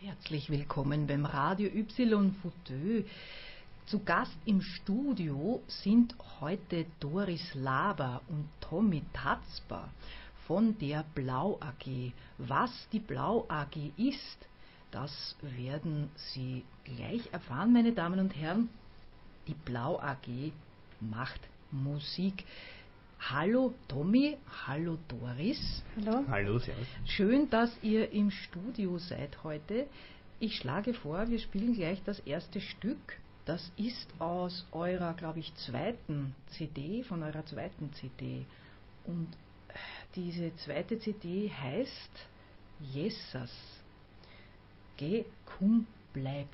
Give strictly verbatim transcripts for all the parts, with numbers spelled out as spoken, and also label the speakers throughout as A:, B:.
A: Herzlich willkommen beim Radio Y Fauteuil. Zu Gast im Studio sind heute Doris Laber und Tommy Tatzper von der Blau A G. Was die Blau A G ist, das werden Sie gleich erfahren, meine Damen und Herren. Die Blau A G macht Musik. Hallo Tommy, hallo Doris.
B: Hallo. Hallo, servus.
A: Schön, dass ihr im Studio seid heute. Ich schlage vor, wir spielen gleich das erste Stück. Das ist aus eurer, glaube ich, zweiten C D, von eurer zweiten C D. Und diese zweite C D heißt Jesus. Geh, komm, bleib.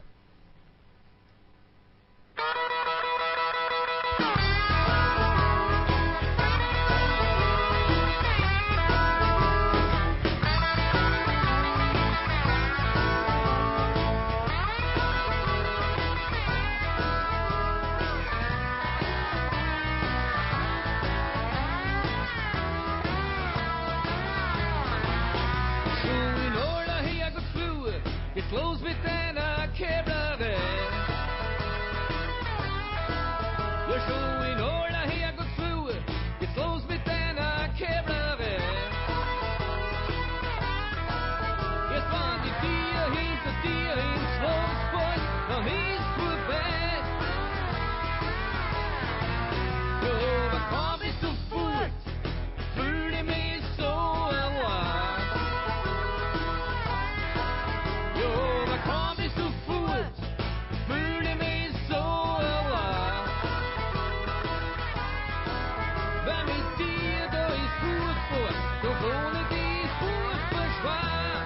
C: Los mit deiner Käblerei. Ja, schon in aller Herrgottsfrühe geht's los mit deiner Käblerei. Erst wenn die Tier hinter dir ins Los fallen, dann ist vorbei. Ja, aber komm nicht sofort, fühle mich so allein. Komm nicht sofort, fühle mich so allein. Weil mit dir da ist furchtbar, doch ohne dich ist furchtbar schwer.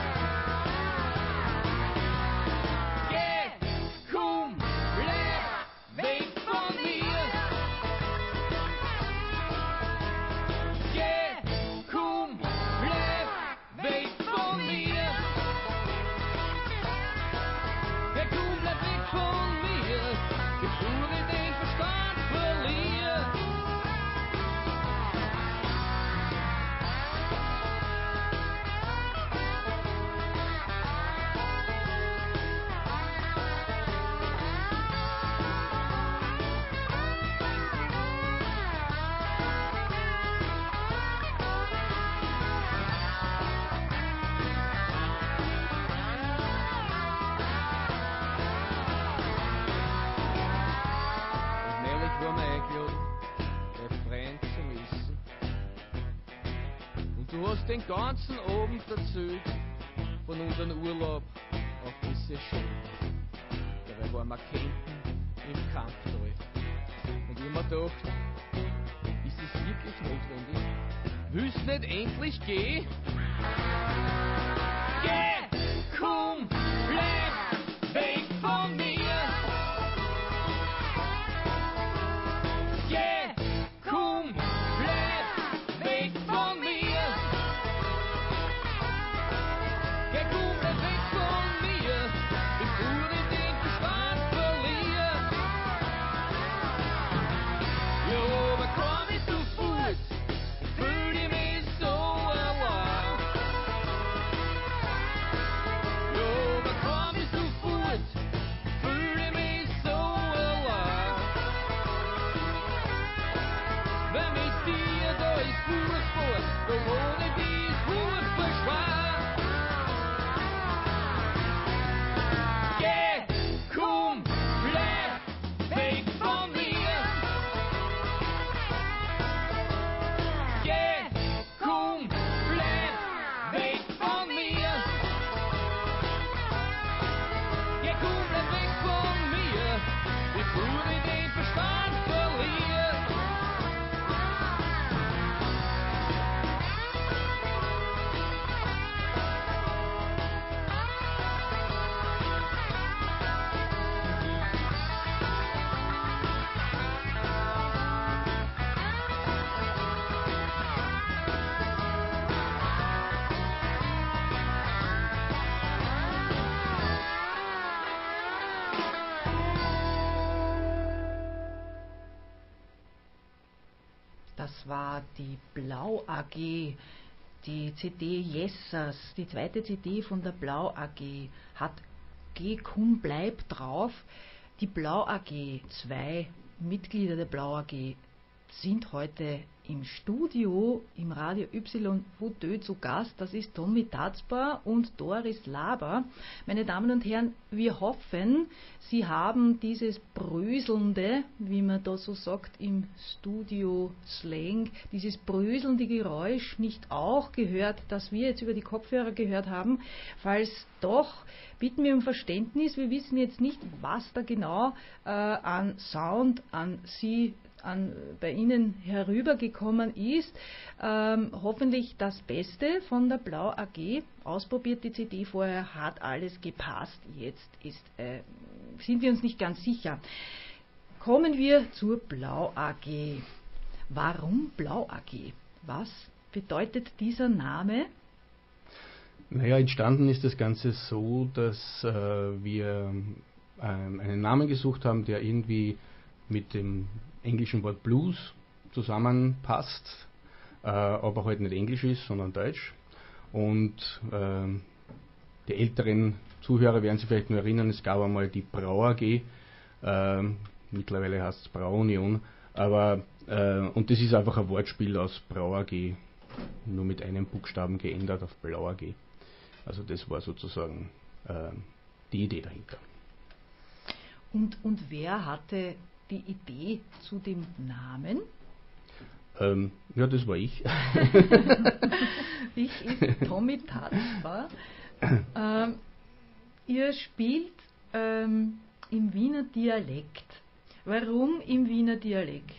C: Geh, komm, bleib weg von mir. Geh, komm, bleib weg von mir. Ja, komm, bleib weg von mir, bevor ich den Verstand verliere. War mir eingeladen, Refrain zu wissen. Und du hast den ganzen Abend erzählt von unserem Urlaub auf diese Seychellen. Dabei waren wir campen im Kampftal. Und ich hab mir gedacht, ist es wirklich notwendig? Willst du nicht endlich gehen? Geh, komm, bleib weg von mir. Geh, komm, bleib weg von mir. Geh, komm, bleib weg von mir, bevor ich den Verstand verliere. Ja, aber komm nicht sofort, fühl mich so allein. Ja, aber komm nicht sofort, fühl mich so allein. Weil mit dir da ist furchtbar, doch ohne dich ist furchtbar schwer. Geh, komm, bleib weg von mir. Geh, komm, bleib weg von mir. Geh, komm, bleib weg von mir, bevor ich den Verstand verliere.
A: Das war die Blau A G die C D Jessers, die zweite C D von der Blau A G, hat Geh, komm, bleib drauf. Die Blau A G, zwei Mitglieder der Blau A G, sind heute im Studio im Radio Y Fauteuil zu Gast. Das ist Tommy Tatzper und Doris Laber. Meine Damen und Herren, wir hoffen, Sie haben dieses bröselnde, wie man da so sagt im Studio-Slang, dieses bröselnde Geräusch nicht auch gehört, das wir jetzt über die Kopfhörer gehört haben. Falls doch, bitten wir um Verständnis. Wir wissen jetzt nicht, was da genau äh, an Sound an Sie An, bei Ihnen herübergekommen ist. Ähm, hoffentlich das Beste von der Blau A G. Ausprobiert die C D vorher, hat alles gepasst. Jetzt ist, äh, sind wir uns nicht ganz sicher. Kommen wir zur Blau A G. Warum Blau A G? Was bedeutet dieser Name?
B: Naja, entstanden ist das Ganze so, dass äh, wir äh, einen Namen gesucht haben, der irgendwie mit dem englischen Wort Blues zusammenpasst, äh, aber halt nicht Englisch ist, sondern Deutsch. Und äh, die älteren Zuhörer werden sich vielleicht nur erinnern, es gab einmal die Brau A G, äh, mittlerweile heißt es Brau-Union, aber äh, und das ist einfach ein Wortspiel aus Brau A G, nur mit einem Buchstaben geändert auf Blau A G. Also das war sozusagen äh, die Idee dahinter.
A: Und, und wer hatte die Idee zu dem Namen?
B: Ähm, ja, das war ich.
A: Ich ist Tommy Tatzper. Ähm, ihr spielt ähm, im Wiener Dialekt. Warum im Wiener Dialekt?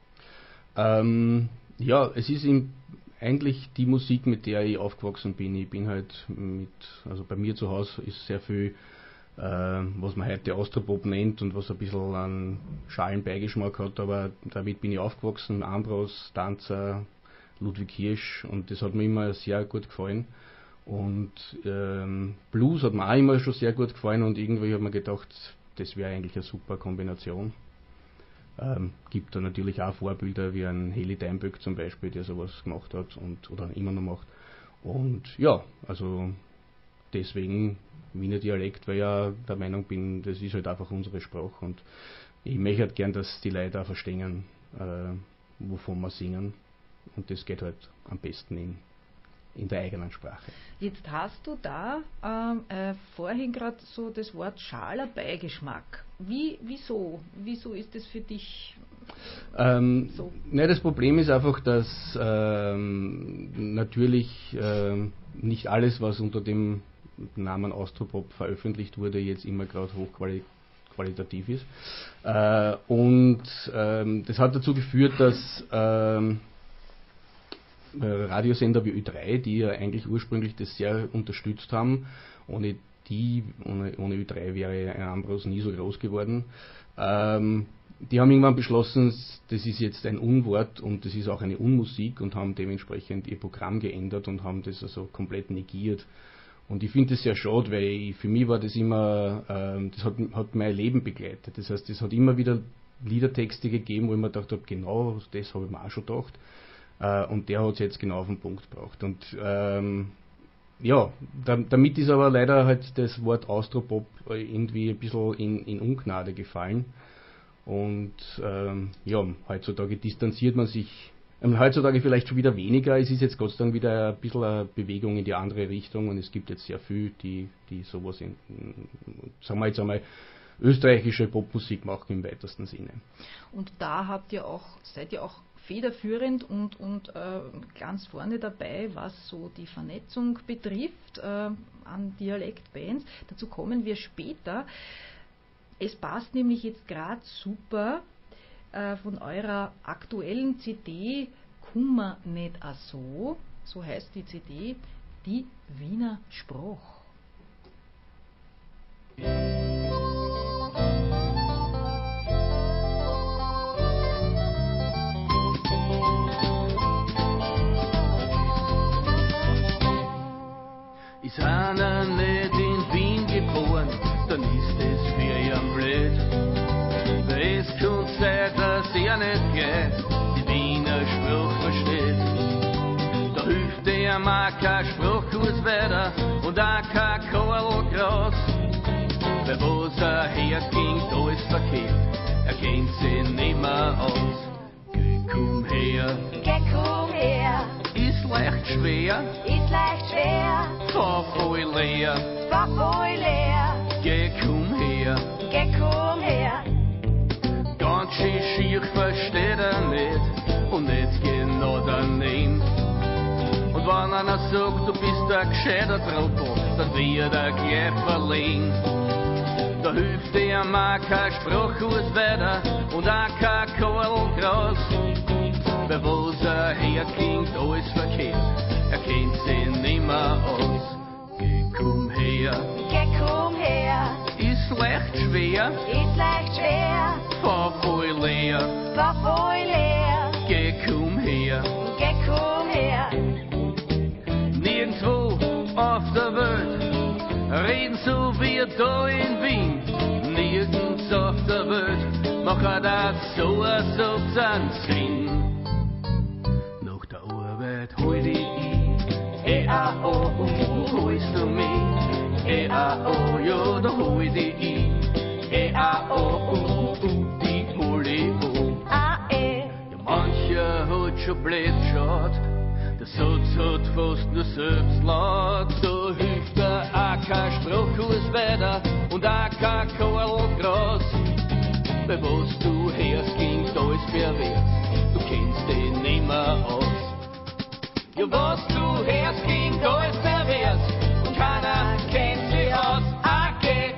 B: Ähm, ja, es ist im, eigentlich die Musik, mit der ich aufgewachsen bin. Ich bin halt mit, also bei mir zu Hause ist sehr viel, was man heute Austropop nennt und was ein bisschen einen schalen Beigeschmack hat, aber damit bin ich aufgewachsen, Ambros, Danzer, Ludwig Hirsch, und das hat mir immer sehr gut gefallen. Und ähm, Blues hat mir auch immer schon sehr gut gefallen, und irgendwie habe ich mir gedacht, das wäre eigentlich eine super Kombination. Ähm, gibt da natürlich auch Vorbilder wie ein Heli Deinböck zum Beispiel, der sowas gemacht hat und oder immer noch macht. Und ja, also deswegen Wiener Dialekt, weil ich ja der Meinung bin, das ist halt einfach unsere Sprache, und ich möchte halt gern, dass die Leute auch verstehen, äh, wovon wir singen, und das geht halt am besten in, in der eigenen Sprache.
A: Jetzt hast du da ähm, äh, vorhin gerade so das Wort schaler Beigeschmack. Wie, wieso? Wieso ist das für dich
B: ähm,
A: so?
B: Ne, das Problem ist einfach, dass ähm, natürlich ähm, nicht alles, was unter dem Namen Austropop veröffentlicht wurde, jetzt immer gerade hochqualitativ ist. Äh, und ähm, das hat dazu geführt, dass ähm, Radiosender wie Ö drei, die ja eigentlich ursprünglich das sehr unterstützt haben, ohne die, ohne, ohne Ö drei wäre ein Ambros nie so groß geworden, ähm, die haben irgendwann beschlossen, das ist jetzt ein Unwort und das ist auch eine Unmusik, und haben dementsprechend ihr Programm geändert und haben das also komplett negiert. Und ich finde das sehr schade, weil ich, für mich war das immer, ähm, das hat, hat mein Leben begleitet. Das heißt, es hat immer wieder Liedertexte gegeben, wo ich mir gedacht habe, genau das habe ich mir auch schon gedacht. Äh, und der hat es jetzt genau auf den Punkt gebracht. Und ähm, ja, da, damit ist aber leider halt das Wort Austropop irgendwie ein bisschen in, in Ungnade gefallen. Und ähm, ja, heutzutage distanziert man sich. Heutzutage vielleicht schon wieder weniger, es ist jetzt Gott sei Dank wieder ein bisschen eine Bewegung in die andere Richtung, und es gibt jetzt sehr viel, die, die sowas in, sagen wir jetzt einmal, österreichische Popmusik machen im weitesten Sinne.
A: Und da habt ihr auch, seid ihr auch federführend und, und äh, ganz vorne dabei, was so die Vernetzung betrifft äh, an Dialektbands. Dazu kommen wir später. Es passt nämlich jetzt gerade super von eurer aktuellen C D Kummer nicht a so, so heißt die C D, die Wiener Spruch.
D: Ist einer nicht in Wien geboren, dann ist es für ihn blöd. Weil es kann sein, dass er nicht gleich die Wiener Spruch versteht. Da hilft er mal auch kein Spruchhauswetter und auch kein Kohlgras. Wer wo er herging, da ist verkehrt, er kennt sich nimmer aus. Geh, komm her,
E: Geh, komm her,
D: ist leicht schwer,
E: ist leicht schwer,
D: fahr voll leer.
E: war voll leer.
D: Geh, komm her,
E: Geh, komm her,
D: ganz schön schier versteht er nicht und nicht genau daneben. Und wenn einer sagt, du bist ein gescheiter Trottel, dann wird er gleich verlegen. Da hilft dir mal kein Spruchhauswetter und auch kein Kohlgras. Wer wo er herklingt, alles verkehrt, er kennt sich nimmer aus. Geh, komm her,
E: Geh, komm her,
D: ist leicht schwer,
E: ist leicht schwer,
D: fahr voll leer.
E: war voll leer.
D: Geh, komm her,
E: Geh, komm her,
D: nirgendwo auf der Welt reden so wie da in Wien. Nirgends auf der Welt macht das so ein Substanzsinn. Nach der Arbeit hol dich ein, E A O U, holst du mich? E A O, ja, da hol dich ein, E A O U, die hol ich an.
E: A, E,
D: Ja, mancher hat schon blöd geschaut, der Satz hat fast nur selbst laut. Da hilft er auch kein Spruchhauswetter und auch kein Kohlgras. Bei was du hörst, klingt alles pervers, du kennst dich nimmer aus. Ja, was du hörst, klingt alles pervers und keiner kennt sich aus. Okay.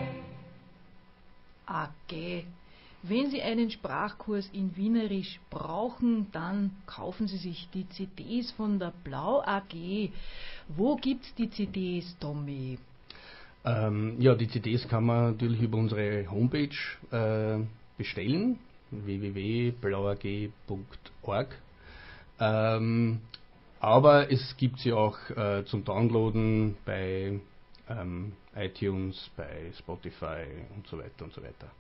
A: A G. Wenn Sie einen Sprachkurs in Wienerisch brauchen, dann kaufen Sie sich die C Ds von der Blau A G. Wo gibt's die C Ds, Tommy?
B: Ähm, ja, die C Ds kann man natürlich über unsere Homepage äh, bestellen, w w w punkt blau a g punkt org. Ähm, aber es gibt sie auch äh, zum Downloaden bei ähm, iTunes, bei Spotify und so weiter und so weiter.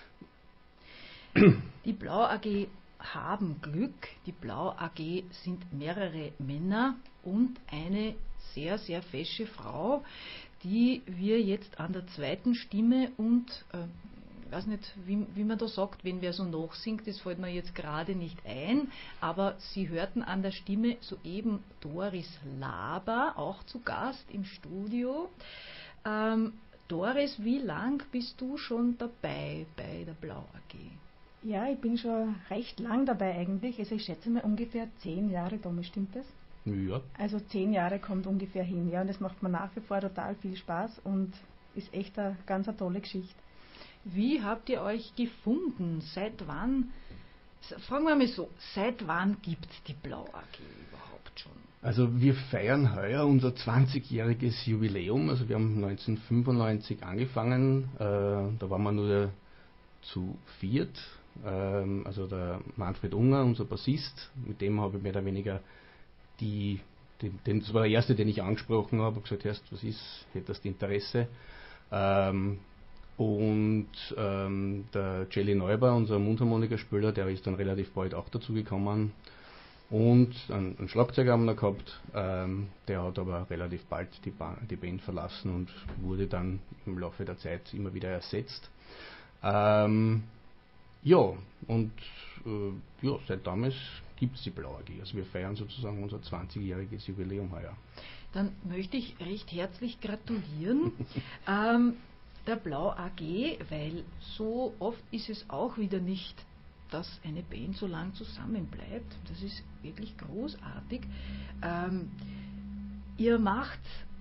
A: Die Blau A G haben Glück. Die Blau A G sind mehrere Männer und eine sehr, sehr fesche Frau, die wir jetzt an der zweiten Stimme und, äh, ich weiß nicht, wie, wie man da sagt, wenn wer so nachsingt, das fällt mir jetzt gerade nicht ein, aber Sie hörten an der Stimme soeben Doris Laber, auch zu Gast im Studio. Ähm, Doris, wie lang bist du schon dabei bei der Blau A G?
F: Ja, ich bin schon recht lang dabei eigentlich. Also ich schätze mal ungefähr zehn Jahre, Tommy, stimmt das?
B: Ja.
F: Also zehn Jahre kommt ungefähr hin, ja, und das macht mir nach wie vor total viel Spaß und ist echt eine ganz eine tolle Geschichte.
A: Wie habt ihr euch gefunden? Seit wann, fragen wir mal so, seit wann gibt es die Blau A G überhaupt schon?
B: Also wir feiern heuer unser zwanzigjähriges Jubiläum. Also wir haben neunzehnhundertfünfundneunzig angefangen, äh, da waren wir nur zu viert. Ähm, also der Manfred Unger, unser Bassist, mit dem habe ich mehr oder weniger die, den, den, das war der erste, den ich angesprochen habe, habe gesagt, hörst, was ist, hättest du Interesse? Ähm, und ähm, der Jelly Neuber, unser Mundharmonikaspieler, der ist dann relativ bald auch dazu gekommen. Und einen, einen Schlagzeuger haben wir gehabt, ähm, der hat aber relativ bald die, ba- die Band verlassen und wurde dann im Laufe der Zeit immer wieder ersetzt. Ähm, ja, und äh, ja, seit damals gibt es die Blau A G. Also wir feiern sozusagen unser zwanzigjähriges Jubiläum heuer.
A: Dann möchte ich recht herzlich gratulieren ähm, der Blau A G, weil so oft ist es auch wieder nicht, dass eine Band so lang zusammenbleibt. Das ist wirklich großartig. Ähm, ihr macht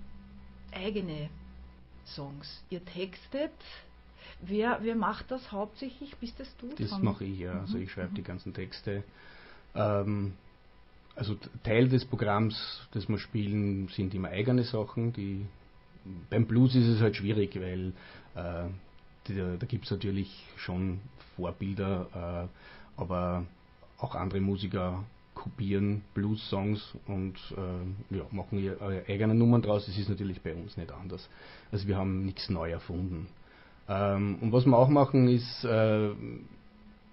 A: eigene Songs, ihr textet. Wer, wer macht das hauptsächlich? Bist das du?
B: Das
A: dran?
B: mache ich, ja. Also
A: Mhm,
B: ich schreibe
A: mhm.
B: die ganzen Texte. Ähm, also t- Teil des Programms, das wir spielen, sind immer eigene Sachen. Die, beim Blues ist es halt schwierig, weil äh, die, da gibt es natürlich schon Vorbilder, äh, aber auch andere Musiker kopieren Blues-Songs und äh, ja, machen ihre eigenen Nummern draus. Das ist natürlich bei uns nicht anders. Also wir haben nichts neu erfunden. Ähm, und was wir auch machen, ist äh,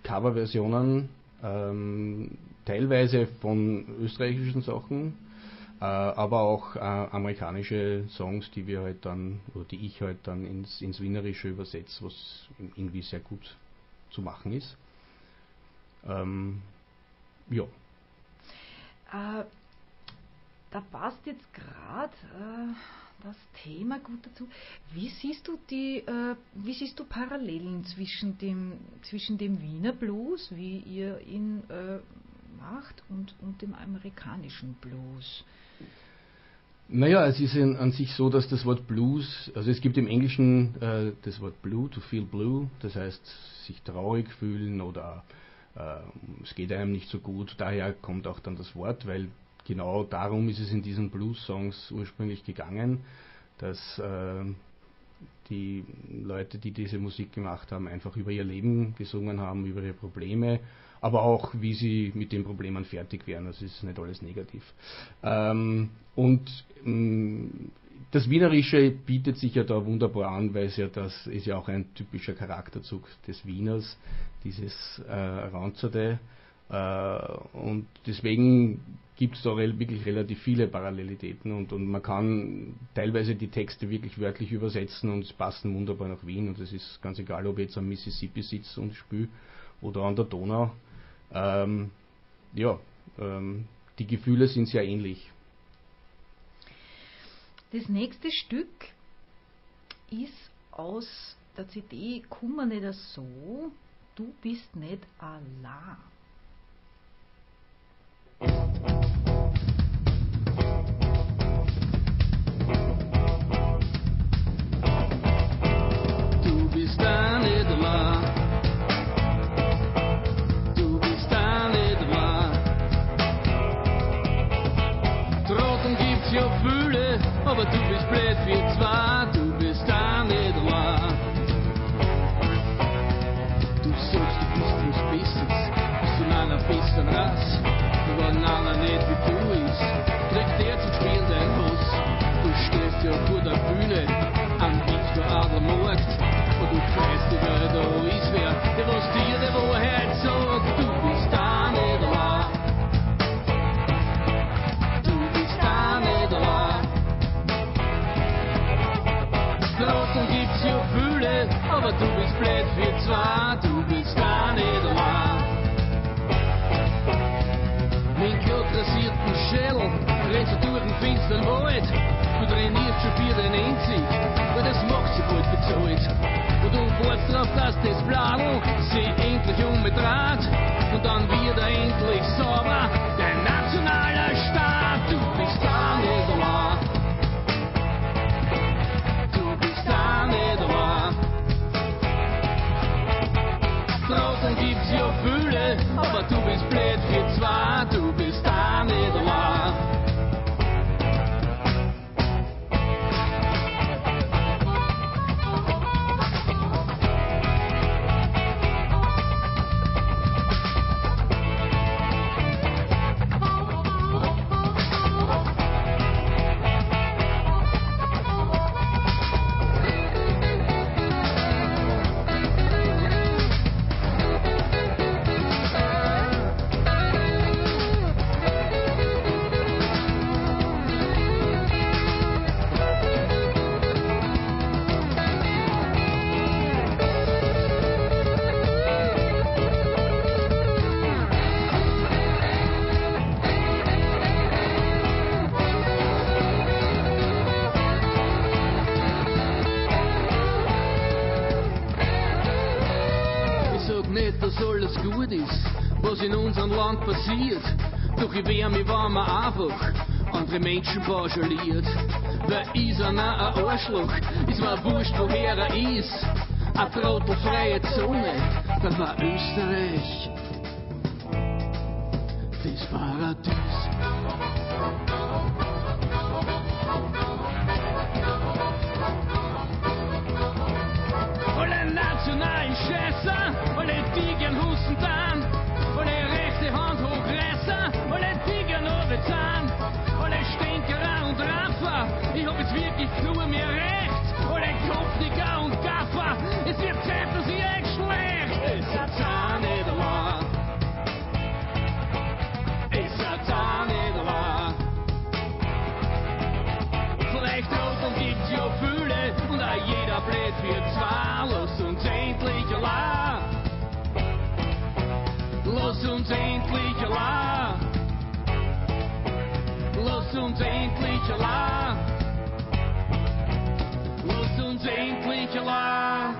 B: Coverversionen, ähm, teilweise von österreichischen Sachen, Äh, aber auch äh, amerikanische Songs, die wir halt dann, oder die ich halt dann ins, ins Wienerische übersetze, was irgendwie sehr gut zu machen ist. Ähm, ja.
A: Äh, da passt jetzt gerade äh, das Thema gut dazu. Wie siehst du die, äh, wie siehst du Parallelen zwischen dem, zwischen dem Wiener Blues, wie ihr ihn äh, macht, und, und dem amerikanischen Blues?
B: Naja, es ist in, an sich so, dass das Wort Blues, also es gibt im Englischen äh, das Wort Blue, to feel blue, das heißt sich traurig fühlen oder äh, es geht einem nicht so gut, daher kommt auch dann das Wort, weil genau darum ist es in diesen Blues-Songs ursprünglich gegangen, dass äh, die Leute, die diese Musik gemacht haben, einfach über ihr Leben gesungen haben, über ihre Probleme, aber auch, wie sie mit den Problemen fertig wären. Das ist nicht alles negativ. Ähm, und mh, das Wienerische bietet sich ja da wunderbar an, weil es ja das ist ja auch ein typischer Charakterzug des Wieners, dieses äh, Ranzerte. Äh, und deswegen gibt es da re- wirklich relativ viele Parallelitäten und, und man kann teilweise die Texte wirklich wörtlich übersetzen und es passen wunderbar nach Wien und es ist ganz egal, ob ich jetzt am Mississippi sitze und spiele oder an der Donau. Ähm, ja, ähm, die Gefühle sind sehr ähnlich.
A: Das nächste Stück ist aus der C D Kummer nicht so, du bist nicht allein.
D: Du bist da nicht allein. Du bist da nicht allein. Drogen gibt's ja viele, aber du bist blöd für zwei. Du bist da nicht allein. Du sagst, du bist was Besseres, bist in einer besseren Rasse. Aber einer nicht wie du ist, kriegt der zum Spielen dein Haus. Du stehst ja vor der Bühne am Victor Adlermarkt und du weißt nicht, wer da ist, wer, der was dir die Wahrheit sagt. Du bist da nicht allein. Du bist da nicht allein. Drogen gibt's ja viele, aber du bist blöd für zwei. Du bist da nicht allein. Mit rasierten Schädel rennst du durch den finsteren Wald. Du trainierst schon für den Endzeit, weil das macht sich gut bezahlt. Und du wartest drauf, dass das Bladel sich endlich umdreht. Und dann wird er endlich sauber, dein nationaler Staat. Du bist da nicht allein. Du bist da nicht allein. Draußen gibt's ja viele, aber du bist blöd für zwei. Du bist da nicht allein. Was in unserem Land passiert, doch ich wehr mich, wenn man einfach andere Menschen pauschaliert. Wer ist einer ein Arschloch, ist mir wurscht, woher er ist. Eine trottelfreie Zone, dann war Österreich das Paradies. Alle nationalen Scheißer, alle Tigern husten dann, alle rechte Hand hochreißen, alle Tigern runterzahlen, alle Stinkerer und Raffer, ich hab jetzt wirklich nur mehr recht, alle Kopfnicker und Gaffer, es wird Zeit, dass ihr euch schlecht, es hat auch nicht allein, es hat auch nicht allein. blöd für zwei, lass uns endlich allein. Lass uns endlich allein. Lass uns endlich allein. Lass uns endlich allein.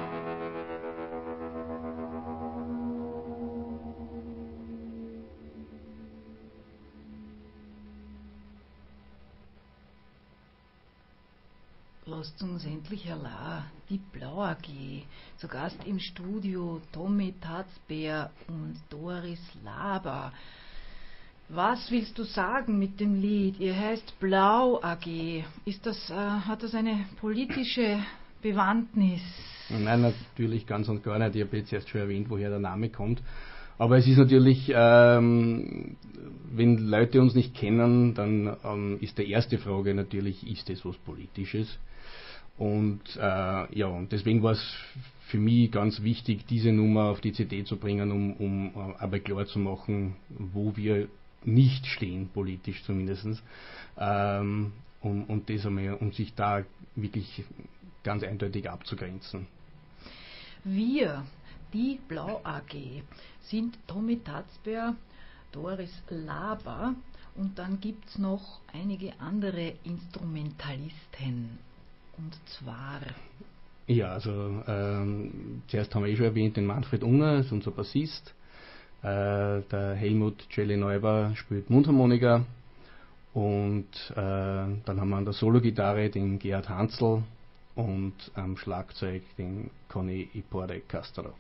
A: Lasst uns endlich allein, die Blau A G, zu Gast im Studio Tommy Tatzbär und Doris Laber. Was willst du sagen mit dem Lied? Ihr heißt Blau A G. Ist das, äh, hat das eine politische Bewandtnis?
B: Nein, natürlich ganz und gar nicht. Ich habe jetzt erst schon erwähnt, woher der Name kommt. Aber es ist natürlich, ähm, wenn Leute uns nicht kennen, dann ähm, ist die erste Frage natürlich, ist das was Politisches? Und äh, ja, und deswegen war es für mich ganz wichtig, diese Nummer auf die C D zu bringen, um, um äh, aber klar zu machen, wo wir nicht stehen, politisch zumindest. Ähm, um, und das einmal, um sich da wirklich ganz eindeutig abzugrenzen.
A: Wir, die Blau A G, sind Tommy Tatzbär, Doris Laber und dann gibt es noch einige andere Instrumentalisten. Und zwar...
B: Ja, also ähm, zuerst haben wir eh schon erwähnt, den Manfred Unger, ist unser Bassist. Äh, der Helmut Celli-Neuber spielt Mundharmonika. Und äh, dann haben wir an der Solo-Gitarre den Gerhard Hansl und am Schlagzeug den Conny Iporde Castro.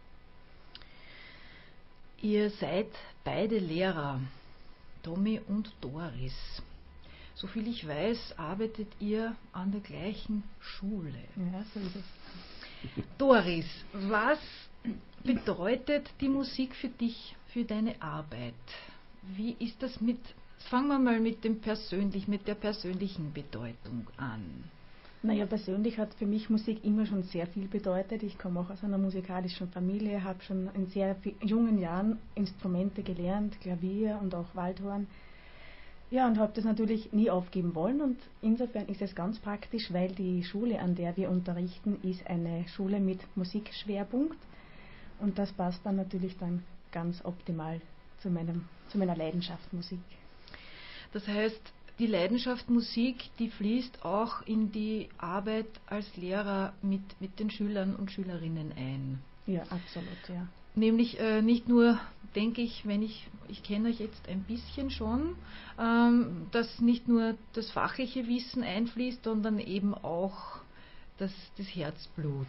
A: Ihr seid beide Lehrer, Tommy und Doris. Soviel ich weiß, arbeitet ihr an der gleichen Schule.
F: Ja, so ist es.
A: Doris, was bedeutet die Musik für dich, für deine Arbeit? Wie ist das mit, fangen wir mal mit dem persönlich, mit der persönlichen Bedeutung an.
F: Naja, persönlich hat für mich Musik immer schon sehr viel bedeutet. Ich komme auch aus einer musikalischen Familie, habe schon in sehr jungen Jahren Instrumente gelernt, Klavier und auch Waldhorn. Ja, und habe das natürlich nie aufgeben wollen und insofern ist es ganz praktisch, weil die Schule, an der wir unterrichten, ist eine Schule mit Musikschwerpunkt und das passt dann natürlich dann ganz optimal zu, meinem, zu meiner Leidenschaft Musik.
A: Das heißt, die Leidenschaft Musik, die fließt auch in die Arbeit als Lehrer mit, mit den Schülern und Schülerinnen ein.
F: Ja, absolut, ja.
A: Nämlich äh, nicht nur, denke ich, wenn ich, ich kenne euch jetzt ein bisschen schon, ähm, dass nicht nur das fachliche Wissen einfließt, sondern eben auch das, das Herzblut.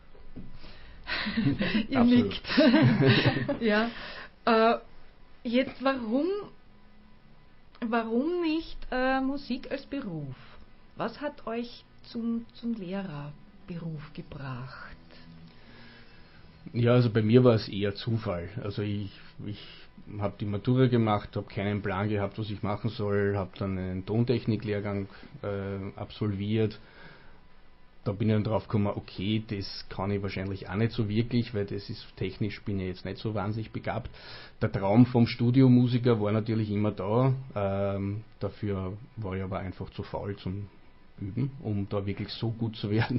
A: Ihr nickt. Ja. Äh, jetzt, warum, warum nicht äh, Musik als Beruf? Was hat euch zum, zum Lehrerberuf gebracht?
B: Ja, also bei mir war es eher Zufall. Also ich, ich habe die Matura gemacht, habe keinen Plan gehabt, was ich machen soll, habe dann einen Tontechniklehrgang äh, absolviert. Da bin ich dann drauf gekommen, okay, das kann ich wahrscheinlich auch nicht so wirklich, weil das ist technisch bin ich jetzt nicht so wahnsinnig begabt. Der Traum vom Studiomusiker war natürlich immer da. Ähm, dafür war ich aber einfach zu faul zum Üben, um da wirklich so gut zu werden.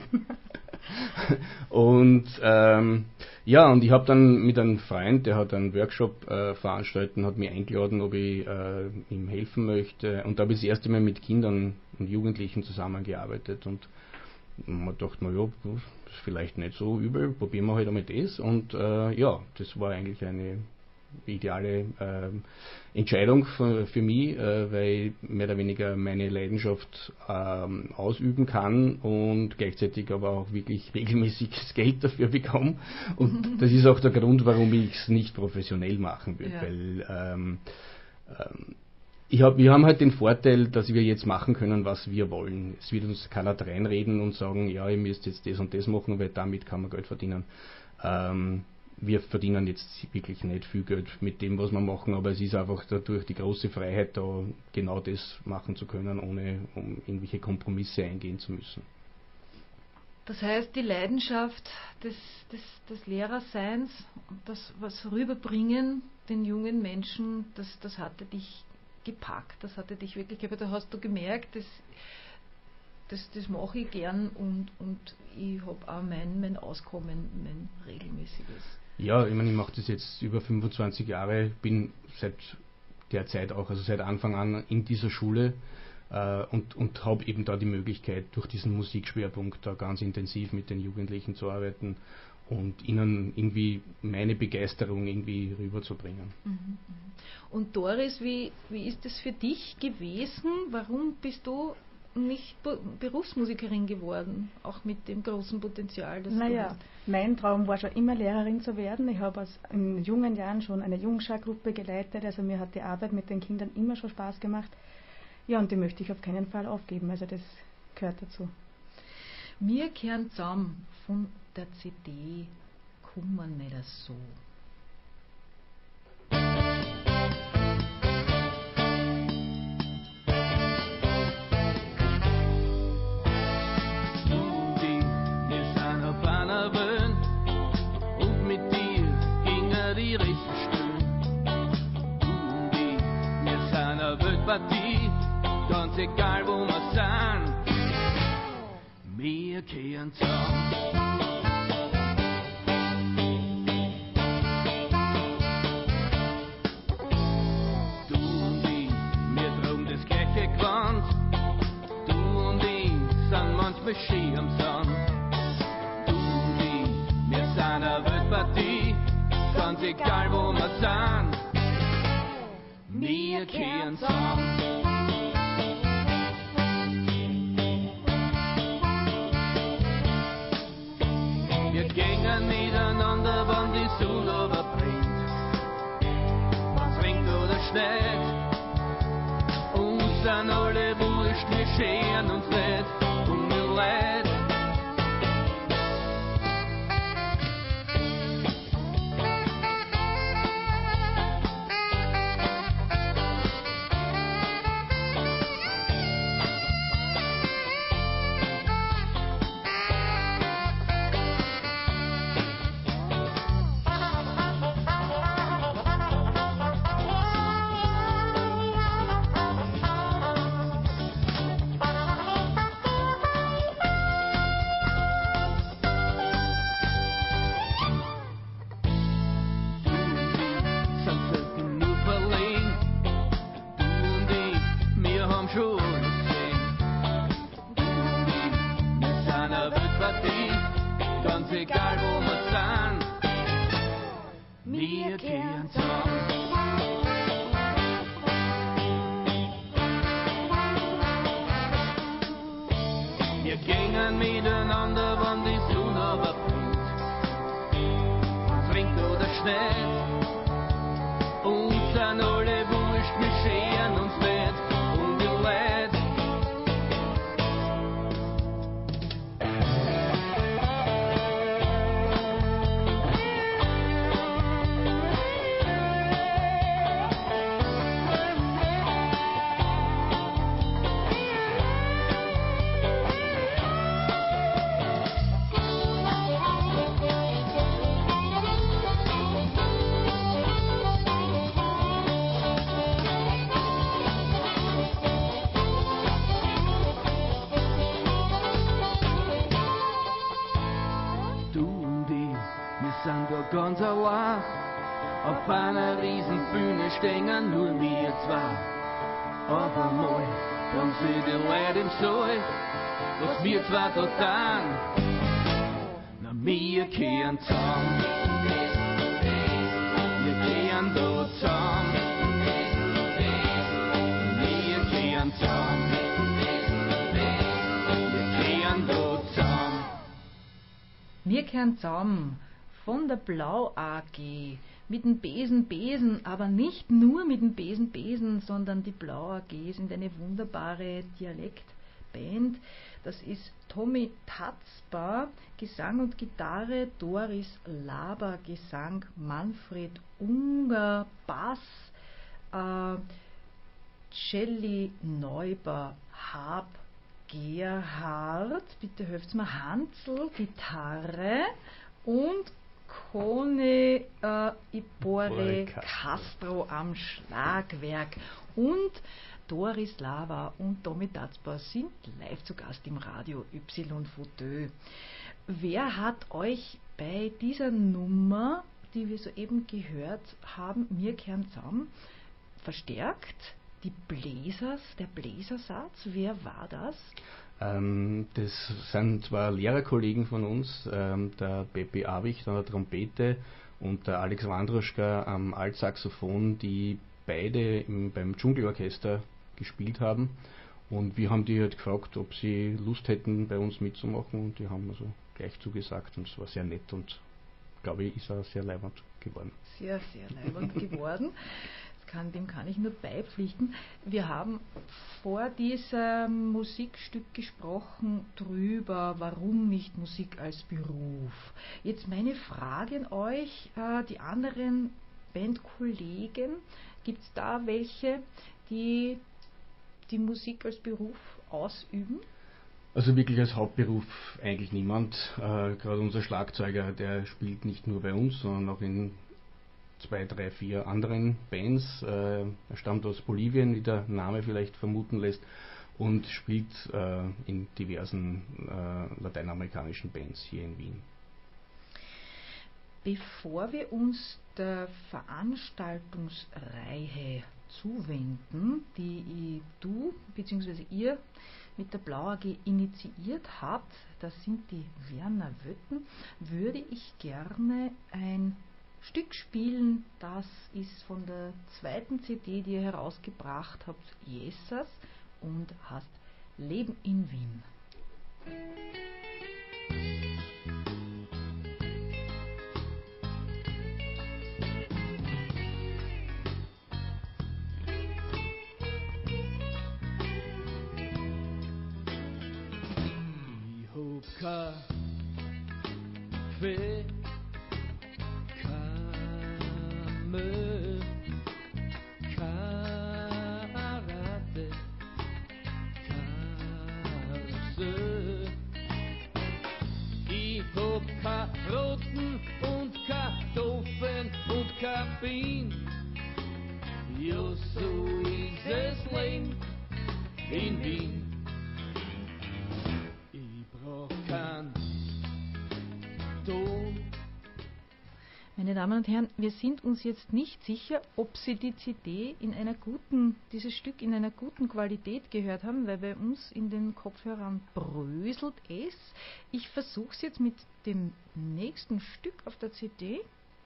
B: Und ähm, ja, und ich habe dann mit einem Freund, der hat einen Workshop äh, veranstaltet, hat mich eingeladen, ob ich äh, ihm helfen möchte. Und da habe ich das erste Mal mit Kindern und Jugendlichen zusammengearbeitet und man dachte, naja, das ist vielleicht nicht so übel, probieren wir halt einmal das. Und äh, ja, das war eigentlich eine ideale äh, Entscheidung für, für mich, äh, weil ich mehr oder weniger meine Leidenschaft ähm, ausüben kann und gleichzeitig aber auch wirklich regelmäßiges Geld dafür bekomme. Und das ist auch der Grund, warum ich es nicht professionell machen will, ja. Weil ähm, ähm, ich hab, wir haben halt den Vorteil, dass wir jetzt machen können, was wir wollen. Es wird uns keiner reinreden und sagen, ja, ihr müsst jetzt das und das machen, weil damit kann man Geld verdienen. Ähm, wir verdienen jetzt wirklich nicht viel Geld mit dem, was wir machen, aber es ist einfach dadurch die große Freiheit, da genau das machen zu können, ohne um irgendwelche Kompromisse eingehen zu müssen.
A: Das heißt, die Leidenschaft des, des, des Lehrerseins und das, was rüberbringen den jungen Menschen, das, das hatte dich gepackt, das hatte dich wirklich, aber da hast du gemerkt, das, das, das mache ich gern und, und ich habe auch mein, mein Auskommen, mein regelmäßiges.
B: Ja, ich meine, ich mache das jetzt über fünfundzwanzig Jahre, bin seit der Zeit auch, also seit Anfang an in dieser Schule äh, und, und habe eben da die Möglichkeit, durch diesen Musikschwerpunkt da ganz intensiv mit den Jugendlichen zu arbeiten und ihnen irgendwie meine Begeisterung irgendwie rüberzubringen.
A: Mhm. Und Doris, wie, wie ist es für dich gewesen? Warum bist du nicht Be- Berufsmusikerin geworden, auch mit dem großen Potenzial, das du
F: Naja,
A: hast?
F: mein Traum war schon immer Lehrerin zu werden. Ich habe aus- in jungen Jahren schon eine Jungschargruppe geleitet, also mir hat die Arbeit mit den Kindern immer schon Spaß gemacht. Ja, und die möchte ich auf keinen Fall aufgeben, also das gehört dazu.
A: Wir kehren zusammen von der C D Kummer nicht so.
D: Du, die, wir sind auf einer Welt und mit dir gingen die Rissen stehen. Du und ich, wir sind eine Weltpartie, ganz egal wo wir sind, wir kehren zusammen. Du und ich, wir tragen das gleiche Gewand. Du und ich sind manchmal schön am Sand. Du und ich, wir sind eine Weltpartie, ganz egal wo wir sind, wir kehren zusammen. Wir gingen miteinander, wenn die Sonne überbrennt, wenn's regnet oder schneit. Uns sind alle wurscht, wir scheren uns nicht um ihr Leid. Sind selten nur verlegen. Du und ich, wir haben schon alles gesehen. Du und ich, wir sind eine Weltpartie, ganz egal wo wir sind, wir kehren zusammen. Wir gingen miteinander, wenn die Sonne überbrennt, wenn's regnet oder schneit. Uns sind alle wurscht, wir scheren uns nicht um die Leid. Du und ich, wir sind da ganz allein. Auf einer riesen Bühne stehen nur wir zwei. Aber mal, dann sehen die Leute im Saal, was wir zwei da tun. Na, wir kehren zusammen. Wir kehren da zusammen. Wir kehren zusammen. Wir kehren da zusammen.
A: Wir kehren zusammen von der Blau A G mit dem Besen Besen, aber nicht nur mit dem Besen Besen, sondern die Blau A G sind eine wunderbare Dialektband. Das ist Tommy Tatzbar, Gesang und Gitarre, Doris Laber, Gesang, Manfred Unger, Bass, äh, Celli Neuber, Hab Gerhard, bitte helft's mir, Hansl, Gitarre und Kone äh, Ipore
B: Ipore
A: Castro am Schlagwerk. Und Doris Lava und Tommy Tatzbauer sind live zu Gast im Radio Y-Fauteuil. Wer hat euch bei dieser Nummer, die wir soeben gehört haben, mir kehren zusammen, verstärkt? Die Bläsers, der Bläsersatz, wer war das?
B: Ähm, das sind zwei Lehrerkollegen von uns, ähm, der Pepe Awicht an der Trompete und der Alex Wandruschka am Altsaxophon, die beide im, beim Dschungelorchester gespielt haben. Und wir haben die halt gefragt, ob sie Lust hätten, bei uns mitzumachen, und die haben also gleich zugesagt, und es war sehr nett und glaube ich, ist auch sehr leibend geworden.
A: Sehr, sehr leibend geworden. Kann, dem kann ich nur beipflichten. Wir haben vor diesem Musikstück gesprochen drüber, warum nicht Musik als Beruf. Jetzt meine Frage an euch, äh, die anderen Bandkollegen, gibt es da welche, die die Musik als Beruf ausüben?
B: Also wirklich als Hauptberuf eigentlich niemand. Äh, gerade unser Schlagzeuger, der spielt nicht nur bei uns, sondern auch in zwei, drei, vier anderen Bands. Äh, er stammt aus Bolivien, wie der Name vielleicht vermuten lässt, und spielt äh, in diversen äh, lateinamerikanischen Bands hier in Wien.
A: Bevor wir uns der Veranstaltungsreihe zuwenden, die du bzw. ihr mit der Blau A G initiiert habt, das sind die Werner Wötten, würde ich gerne ein Stück spielen, das ist von der zweiten C D, die ihr herausgebracht habt, Jesus, und heißt Leben in Wien.
C: Ich hab Kaffee, Müll, Karate, Kasse. Ich hab Karotten und Kartoffeln und Kabin. Ja, so ist es Leben in Wien. Ich brauch kein Ton.
A: Meine Damen und Herren, wir sind uns jetzt nicht sicher, ob Sie die C D in einer guten, dieses Stück in einer guten Qualität gehört haben, weil bei uns in den Kopfhörern bröselt es. Ich versuche es jetzt mit dem nächsten Stück auf der C D.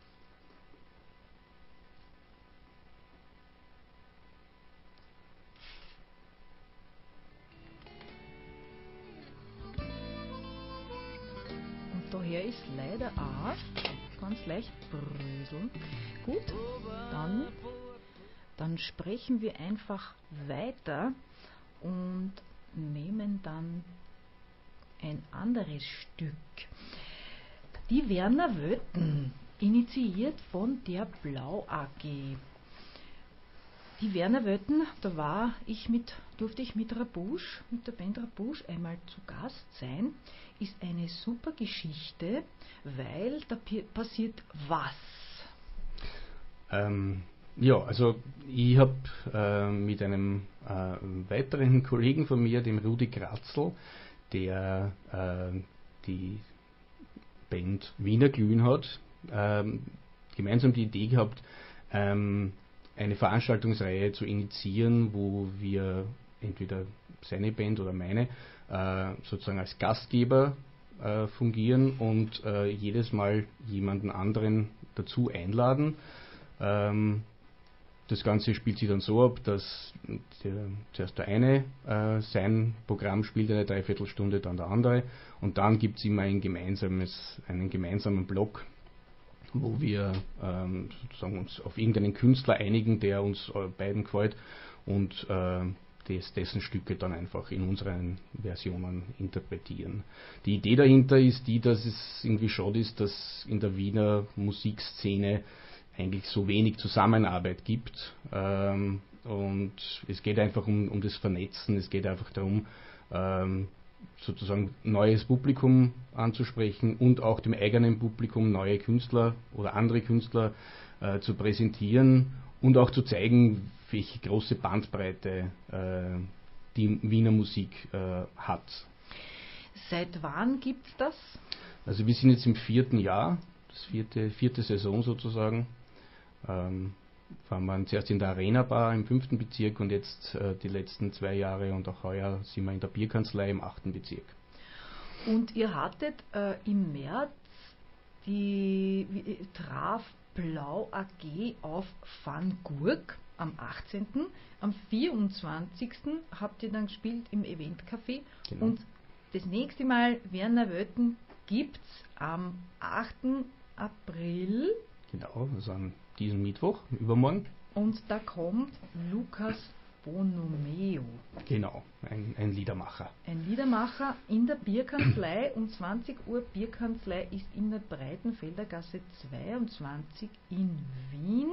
A: Und daher ist leider auch ganz leicht bröseln. Gut, dann, dann sprechen wir einfach weiter und nehmen dann ein anderes Stück. Die Werner Wötten, initiiert von der Blau A G. Die Werner Wötten, da war ich mit, durfte ich mit Rabouche, mit der Band Rabouche einmal zu Gast sein, ist eine super Geschichte, weil da passiert was?
B: Ähm, ja, also ich habe äh, mit einem äh, weiteren Kollegen von mir, dem Rudi Kratzl, der äh, die Band Wiener Glühen hat, äh, gemeinsam die Idee gehabt, ähm, eine Veranstaltungsreihe zu initiieren, wo wir entweder seine Band oder meine äh, sozusagen als Gastgeber äh, fungieren und äh, jedes Mal jemanden anderen dazu einladen. Ähm, das Ganze spielt sich dann so ab, dass der, zuerst der eine äh, sein Programm spielt, eine Dreiviertelstunde, dann der andere, und dann gibt es immer ein gemeinsames, einen gemeinsamen Block, wo wir ähm, sozusagen uns auf irgendeinen Künstler einigen, der uns äh, beiden gefällt, und äh, des, dessen Stücke dann einfach in unseren Versionen interpretieren. Die Idee dahinter ist die, dass es irgendwie schade ist, dass in der Wiener Musikszene eigentlich so wenig Zusammenarbeit gibt, ähm, und es geht einfach um, um das Vernetzen, es geht einfach darum, ähm, sozusagen neues Publikum anzusprechen und auch dem eigenen Publikum neue Künstler oder andere Künstler äh, zu präsentieren und auch zu zeigen, welche große Bandbreite äh, die Wiener Musik äh, hat.
A: Seit wann gibt's das?
B: Also wir sind jetzt im vierten Jahr, das vierte, vierte Saison sozusagen. Ähm, waren wir zuerst in der Arena Bar im fünften Bezirk und jetzt äh, die letzten zwei Jahre und auch heuer sind wir in der Bierkanzlei im achten Bezirk.
A: Und ihr hattet äh, im März die wie, Traf Blau A G auf Van Gurk am achtzehnten Am vierundzwanzigsten habt ihr dann gespielt im Eventcafé.
B: Genau.
A: Und das nächste Mal Werner Wöthen gibt's am achten April.
B: Genau, also an diesem Mittwoch, übermorgen.
A: Und da kommt Lukas Bonomeo,
B: Genau, ein, ein Liedermacher.
A: ein Liedermacher in der Bierkanzlei. Um zwanzig Uhr, Bierkanzlei ist in der Breitenfelder Gasse zweiundzwanzig in Wien.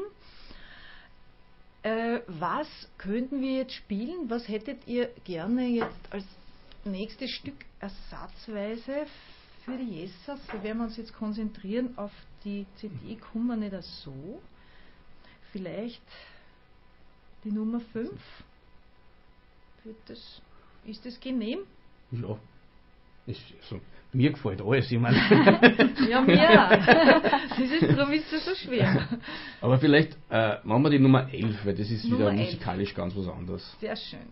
A: Äh, was könnten wir jetzt spielen? Was hättet ihr gerne jetzt als nächstes Stück ersatzweise für die Jessas? Da werden wir uns jetzt konzentrieren auf die C D, kommen wir nicht so. Vielleicht die Nummer fünf. Das, ist das genehm?
B: Ja, ist, also, mir gefällt alles. Ich meine.
A: Ja, mir. Das ist, darum ist es so schwer.
B: Aber vielleicht äh, machen wir die Nummer elf, weil das ist
A: Nummer
B: wieder
A: elf.
B: musikalisch ganz was anderes.
A: Sehr schön.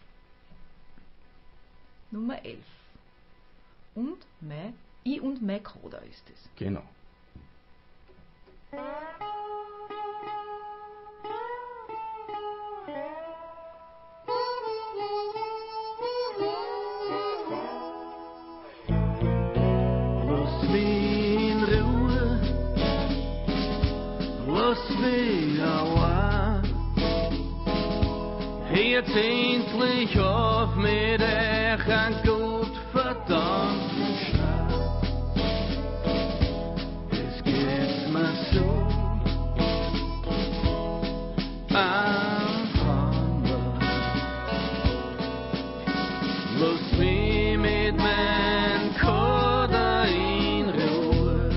A: Nummer elf. Und mein, I und mein Coda ist es.
B: Genau.
D: Lass mich in Ruhe, lass mich allein. Hört endlich auf mit euch an Gott verdammten Schlag. Es geht mir so am Hammer. Lass mich mit meinem Koda in Ruhe.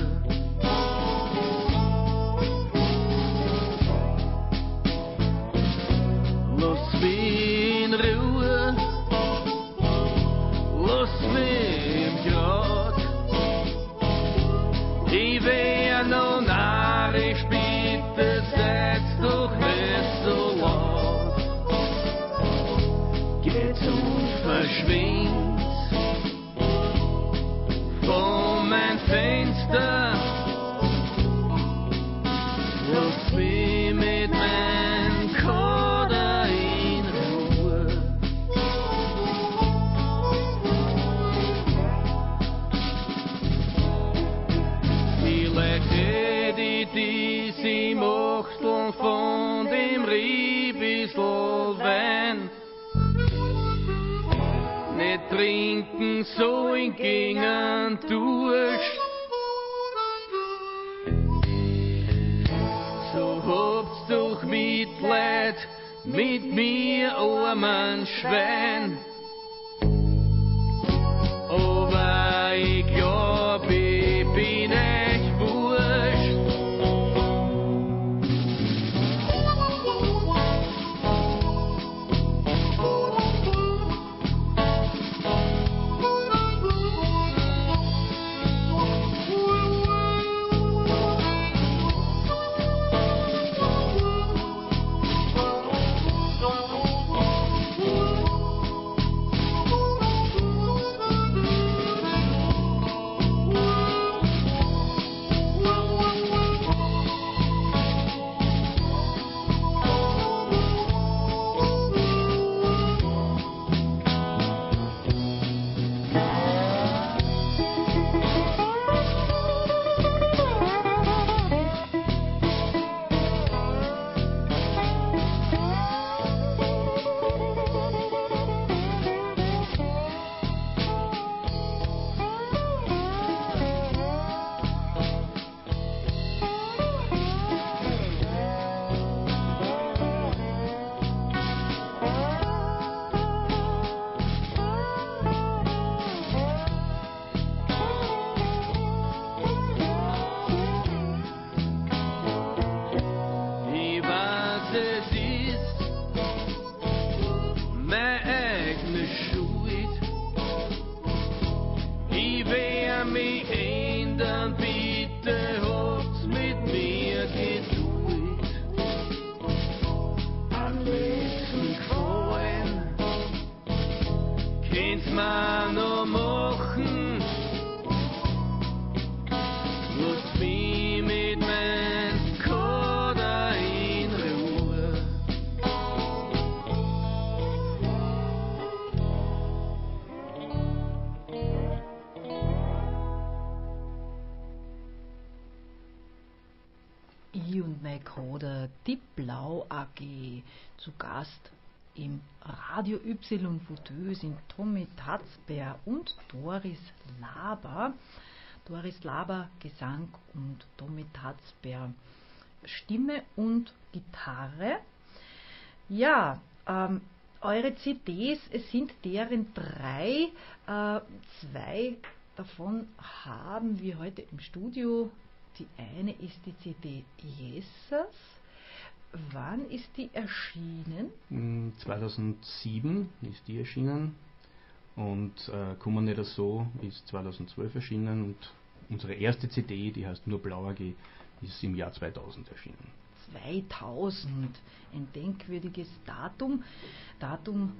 D: Lass mich in Ruhe. Lass mich im Grad. Ich wär noch narrisch, bitte seid's doch nicht so laut. Geht und verschwindt von mein Fenster. Lass mich mit meinem Koda in Ruhe. Vielleicht hätt ich diese Machteln von dem Riebissel Wein nicht trinken, so in Gingen durch. So habt's doch Mitleid mit mir, armen Schwein. Aber ich glaub, ich bin echt wurscht.
A: ich und mein Coder, die Blau A G, zu Gast im Radio Y Foutu sind Tommy Tatzbär und Doris Laber. Doris Laber Gesang und Tommy Tatzbär Stimme und Gitarre. Ja, ähm, eure C Ds, es sind deren drei, äh, zwei davon haben wir heute im Studio. Die eine ist die C D Jesus. Wann ist die erschienen?
B: zweitausendsieben ist die erschienen und äh, Kommen nicht so ist zweitausendzwölf erschienen und unsere erste C D, die heißt nur Blau A G, ist im Jahr zweitausend erschienen.
A: zweitausend, ein denkwürdiges Datum, Datum,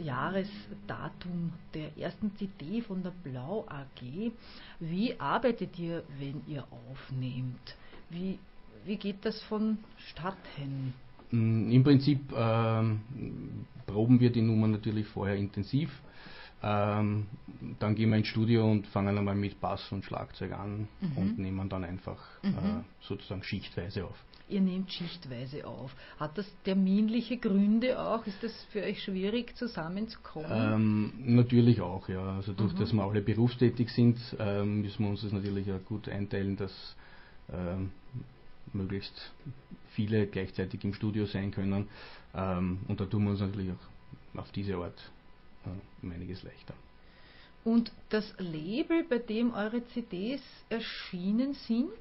A: Jahresdatum der ersten C D von der Blau A G. Wie arbeitet ihr, wenn ihr aufnehmt? Wie, wie geht das vonstatten?
B: Im Prinzip ähm, proben wir die Nummer natürlich vorher intensiv. Ähm, dann gehen wir ins Studio und fangen einmal mit Bass und Schlagzeug an mhm. und nehmen dann einfach mhm. äh, sozusagen schichtweise auf.
A: Ihr nehmt schichtweise auf. Hat das terminliche Gründe auch? Ist das für euch schwierig zusammenzukommen?
B: Ähm, natürlich auch, ja. Also durch
A: mhm.
B: dass wir alle berufstätig sind, ähm, müssen wir uns das natürlich auch gut einteilen, dass ähm, möglichst viele gleichzeitig im Studio sein können. Ähm, und da tun wir uns natürlich auch auf diese Art äh, um einiges leichter.
A: Und das Label, bei dem eure C Ds erschienen sind?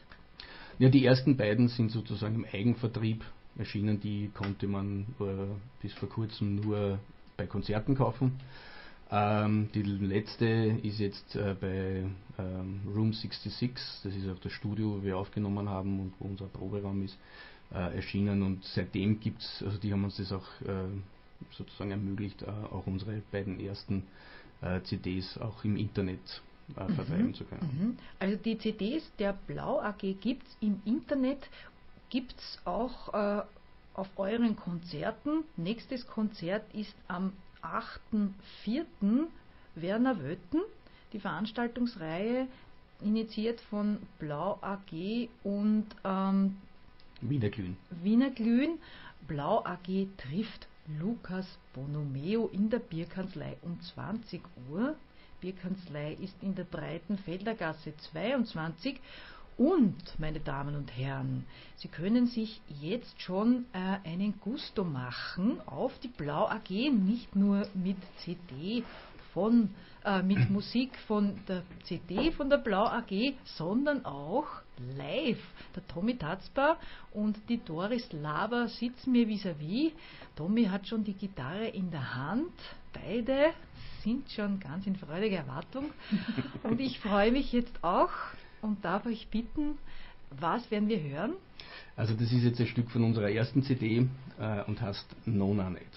B: Ja, die ersten beiden sind sozusagen im Eigenvertrieb erschienen, die konnte man äh, bis vor kurzem nur bei Konzerten kaufen. Ähm, die letzte ist jetzt äh, bei ähm, Room sechsundsechzig, das ist auch das Studio, wo wir aufgenommen haben und wo unser Proberaum ist, äh, erschienen und seitdem gibt es, also die haben uns das auch äh, sozusagen ermöglicht, äh, auch unsere beiden ersten äh, C Ds auch im Internet äh, vertreiben
A: mhm,
B: zu können.
A: Mhm. Also die C Ds der Blau A G gibt es im Internet, gibt es auch äh, auf euren Konzerten. Nächstes Konzert ist am achten vierten Werner Wöthen, die Veranstaltungsreihe initiiert von Blau A G und ähm,
B: Wiener Glühen.
A: Wiener Glühen. Blau A G trifft Lukas Bonomeo in der Bierkanzlei um zwanzig Uhr. Bierkanzlei ist in der Breitenfelder Gasse zweiundzwanzig. Und, meine Damen und Herren, Sie können sich jetzt schon äh, einen Gusto machen auf die Blau A G, nicht nur mit C D von, äh, mit Musik von der C D von der Blau A G, sondern auch live. Der Tommy Tatzbär und die Doris Laber sitzen mir vis-à-vis. Tommy hat schon die Gitarre in der Hand. Beide sind schon ganz in freudiger Erwartung. Und ich freue mich jetzt auch und darf euch bitten, was werden wir hören?
B: Also das ist jetzt ein Stück von unserer ersten C D äh, und heißt Nona nicht.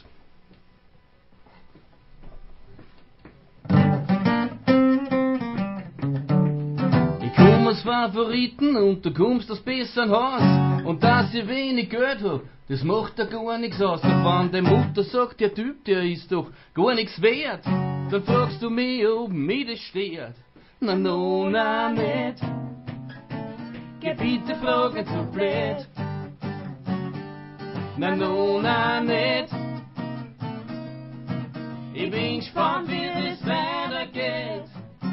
B: Ich komm als Favoriten und du kommst aus besseren Haus. Und dass ich wenig Geld hab, das macht da gar nichts aus. Und wenn deine Mutter sagt, der Typ, der ist doch gar nichts wert, dann fragst du mich, ob mir das stört. Na, no, na, nicht. Geh bitte fragen zu blöd. Na, no, na, nicht. Ich bin gespannt, wie das weitergeht.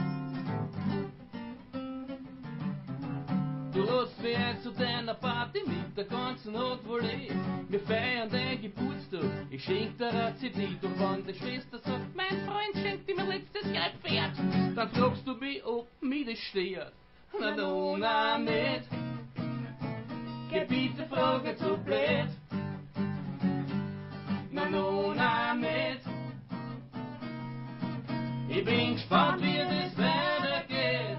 B: Du lässt mich ein zu deiner Party mit der ganzen Hautvolley. Wir feiern dein Geburtstag, ich schenk dir eine C D. Doch wenn deine Schwester sagt, mein Freund schenkt mir letztes Jahr ein Pferd, dann fragst du mich, ob mir das stört. Na, no, na, nicht. Geh bitte fragen zu blöd. Na, no, na, nicht. Ich bin gespannt, wie das weitergeht.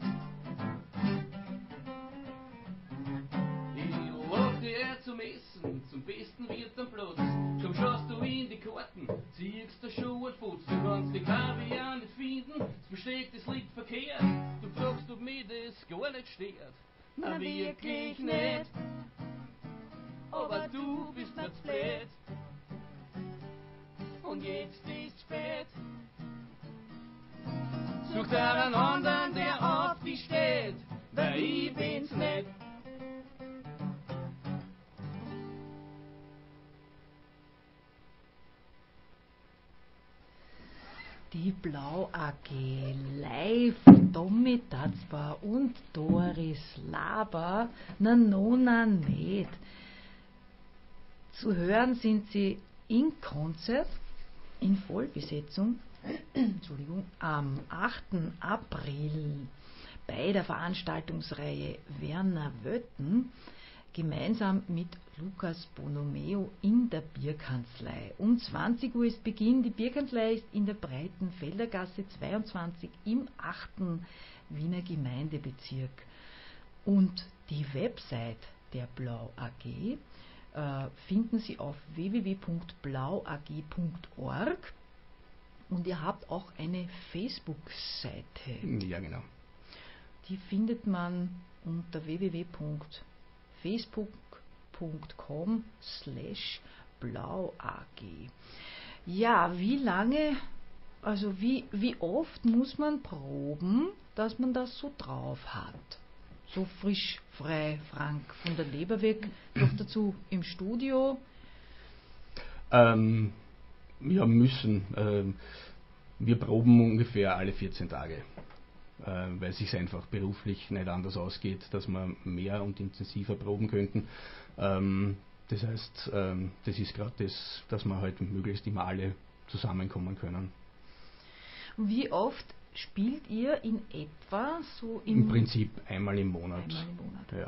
B: Ich lach dir zum Essen, zum besten Wirt am Platz. Komm, schaust du in die Karten, ziehst du schon ein Futz. Du kannst die Kaviar nicht finden, das Besteck, das liegt verkehrt. Du fragst, ob mir das gar nicht stört. Na, wirklich nicht. Aber du bist nicht blöd. Und jetzt ist spät. Such dir einen anderen, der auf dich steht, weil ich bin's nicht.
A: Die Blau A G live, Tommy Tatzbauer und Doris Laber, na no, na nicht. Zu hören sind sie in Konzert, in Vollbesetzung, Entschuldigung, am achten April bei der Veranstaltungsreihe Werner Wötten, gemeinsam mit Lukas Bonomeo in der Bierkanzlei. Um zwanzig Uhr ist Beginn. Die Bierkanzlei ist in der Breitenfelder Gasse zweiundzwanzig im achten Wiener Gemeindebezirk. Und die Website der Blau A G äh, finden Sie auf w w w punkt blau a g punkt org und ihr habt auch eine Facebook-Seite.
B: Ja, genau.
A: Die findet man unter w w w punkt facebook punkt com slash blau a g. Ja, wie lange, also wie, wie oft muss man proben, dass man das so drauf hat? So frisch, frei, frank von der Leber weg, noch dazu im Studio?
B: Ähm, ja, müssen. Ähm, wir proben ungefähr alle vierzehn Tage. Weil es sich einfach beruflich nicht anders ausgeht, dass wir mehr und intensiver proben könnten. Ähm, das heißt, ähm, das ist gerade das, dass wir halt möglichst immer alle zusammenkommen können.
A: Wie oft spielt ihr in etwa so im,
B: Im Prinzip einmal im Monat.
A: Einmal im Monat.
B: Ja.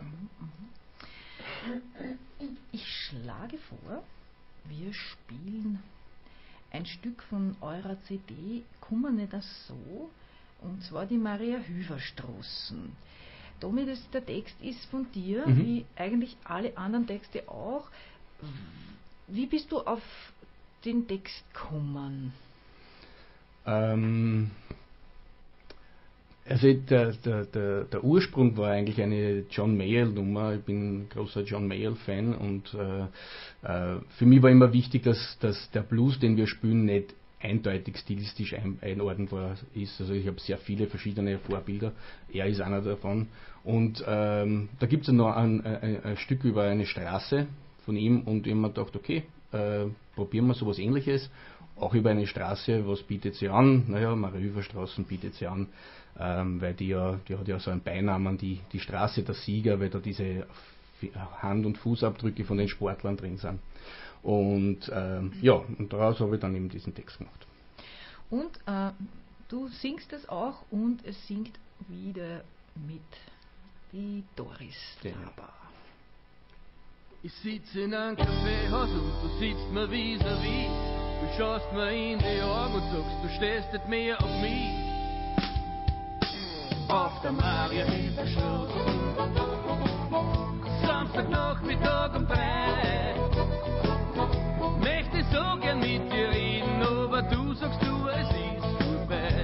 A: Ich schlage vor, wir spielen ein Stück von eurer C D, Kummer nicht das so, und zwar die Maria Hüverstraßen. Tommy, das, der Text ist von dir, mhm. wie eigentlich alle anderen Texte auch. Wie bist du auf den Text gekommen?
B: Ähm, also der, der, der, der Ursprung war eigentlich eine John Mayall-Nummer. Ich bin ein großer John Mayall-Fan und äh, äh, für mich war immer wichtig, dass, dass der Blues, den wir spielen, nicht eindeutig stilistisch ein, einordnbar ist. Also ich habe sehr viele verschiedene Vorbilder. Er ist einer davon. Und ähm, da gibt es noch ein, ein, ein Stück über eine Straße von ihm und ich habe mir gedacht, okay, äh, probieren wir sowas Ähnliches. Auch über eine Straße, was bietet sie an? Naja, Maria-Hüver-Straßen bietet sie an, ähm, weil die ja, die hat ja so einen Beinamen, die, die Straße der Sieger, weil da diese Hand- und Fußabdrücke von den Sportlern drin sind. Und ähm, ja, und daraus habe ich dann eben diesen Text gemacht.
A: Und äh, du singst es auch und es singt wieder mit die Doris Laber.
D: Ich sitze in einem Kaffeehaus und du sitzt mir vis-à-vis. Du schaust mir in die Augen und sagst, du stehst nicht mehr auf mich. Auf der Maria-Hüver-Straße, Samstagnachmittag um drei. Möchte so gern mit dir reden, aber du sagst du, es ist vorbei.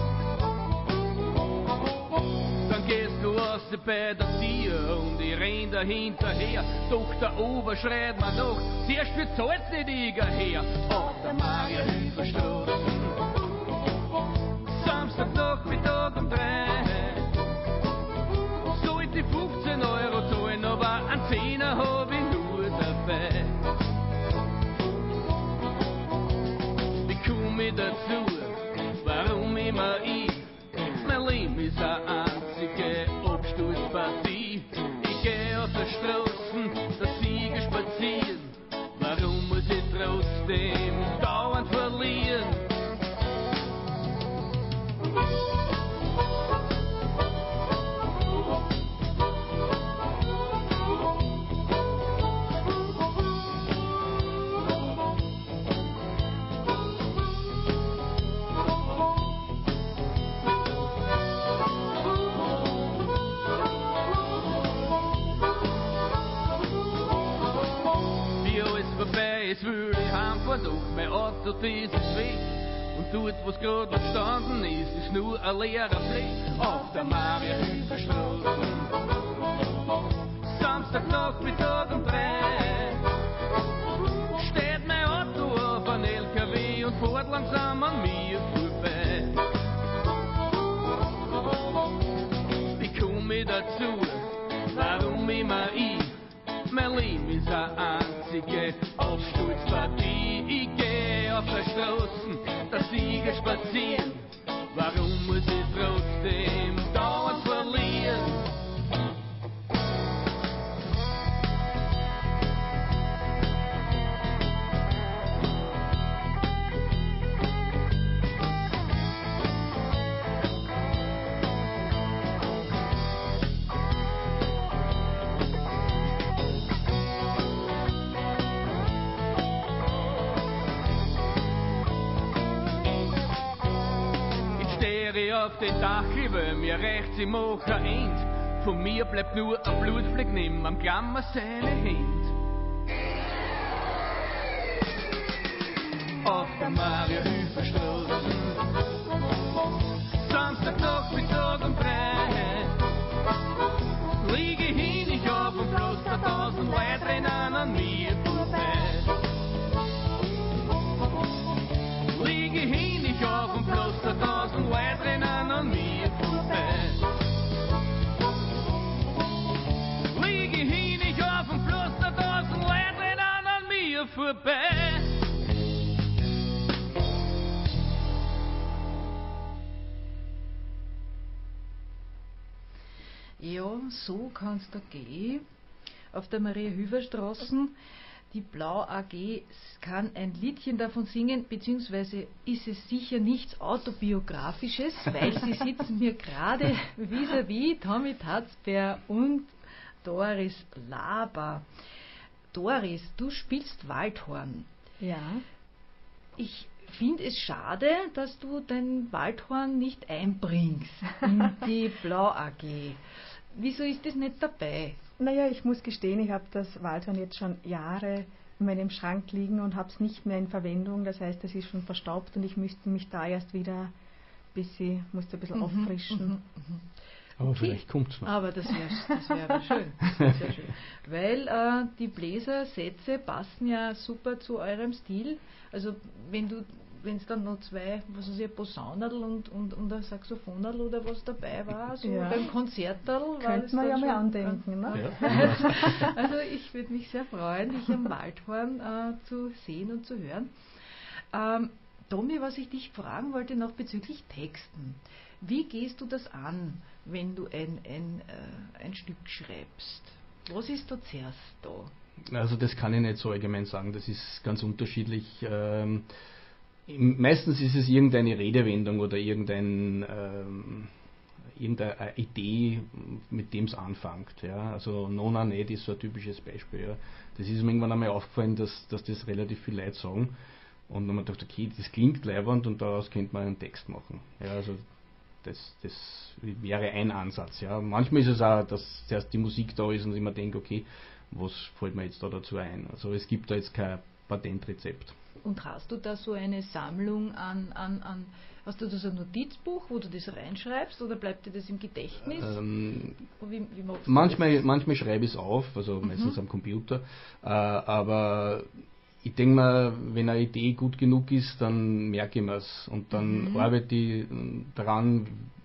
D: Dann gehst du aus bei der Tier und ich renn dahinterher. Doch der Ober schreit mir noch, zuerst wird Salz nicht eger her. Auf der Maria-Hüver-Straße, Samstagnachmittag um drei. Sollte ich fünfzehn Euro zahlen, aber einen Zehner hab ich nur dabei. Dazu, warum immer ich? Mein Leben ist eine einzige Absturzpartie. Ich gehe auf der Straße, der Sieger spazieren. Warum muss ich trotzdem dauernd verlieren? Jetzt will ich heimfahren, doch mein Auto, das ist weg. Und dort, wo's grad noch gestanden ist, ist nur ein leerer Fleck. Auf der Maria-Hüver-Straße, Samstagnachmittag um drei. Steht mein Auto auf ein L K W und fährt langsam an mir vorbei. Wie komm ich dazu? Warum immer ich? Mein Leben ist eine einzige Absturzpartie. Ich geh auf der Straße, der Sieger spazieren? Warum muss ich trotzdem dauernd verlieren? Auf den Dach über mir rechts im Mocher End. Von mir bleibt nur ein Blutfleck nimm am Klammer seine Hand. Auf der Maria-Hilfer-Straße, Samstagnachmittag um drei, liege hin, ich auf dem Platz, da tausend Leute rennen an mir vorbei. Liege hin, ich auf dem Platz, da tausend Leute rennen an mir vorbei. Liege hin, ich auf dem Platz, da tausend Leute rennen an mir vorbei.
A: Ja, so kann's da gehen. Auf der Maria-Hilfer-Straße, die Blau A G kann ein Liedchen davon singen, beziehungsweise ist es sicher nichts Autobiografisches, weil sie sitzen mir gerade vis-à-vis, Tommy Tatzbär und Doris Laber. Doris, du spielst Waldhorn.
F: Ja.
A: Ich finde es schade, dass du dein Waldhorn nicht einbringst in die Blau A G. Wieso ist das nicht dabei?
F: Naja, ich muss gestehen, ich habe das Waldhorn jetzt schon Jahre in meinem Schrank liegen und habe es nicht mehr in Verwendung. Das heißt, es ist schon verstaubt und ich müsste mich da erst wieder ein bisschen, musste ein bisschen
A: Mhm,
F: auffrischen.
A: mhm, mhm.
B: Aber
A: Okay.
B: vielleicht kommt es noch.
A: Aber das wäre das wär aber schön. Das wär schön. Weil äh, die Bläsersätze passen ja super zu eurem Stil. Also wenn du wenn es dann noch zwei, was weiß ich, ein Posaunerl und, und, und ein Saxophonerl oder was dabei war, so
F: Ja.
A: beim Konzerterl. war
F: Könnte
A: das
F: man
A: dann
F: ja mal
A: schon,
F: andenken, ne?
B: Ja.
A: Also ich würde mich sehr freuen, dich am Waldhorn äh, zu sehen und zu hören. Ähm, Tommy, was ich dich fragen wollte noch bezüglich Texten. Wie gehst du das an, wenn du ein, ein, äh, ein Stück schreibst? Was ist da zuerst da?
B: Also das kann ich nicht so allgemein sagen, das ist ganz unterschiedlich. Ähm, meistens ist es irgendeine Redewendung oder irgendein, ähm, irgendeine Idee, mit dem es anfängt. Ja. Also Nona nicht ist so ein typisches Beispiel. Ja. Das ist mir irgendwann einmal aufgefallen, dass, dass das relativ viele Leute sagen. Und dann habe ich gedacht, okay, das klingt leibernd und daraus könnte man einen Text machen. Ja, also das, das wäre ein Ansatz. Ja. Manchmal ist es auch, dass zuerst die Musik da ist und ich mir denke, okay, was fällt mir jetzt da dazu ein? Also es gibt da jetzt kein Patentrezept.
A: Und hast du da so eine Sammlung an, an, an hast du da so ein Notizbuch, wo du das reinschreibst oder bleibt dir das im Gedächtnis?
B: Ähm,
A: wie, wie machst du
B: manchmal,
A: das?
B: manchmal schreibe ich es auf, also
A: Mhm.
B: meistens am Computer, äh, aber ich denke mal, wenn eine Idee gut genug ist, dann merke ich mir es und dann
A: Mhm.
B: arbeite ich daran,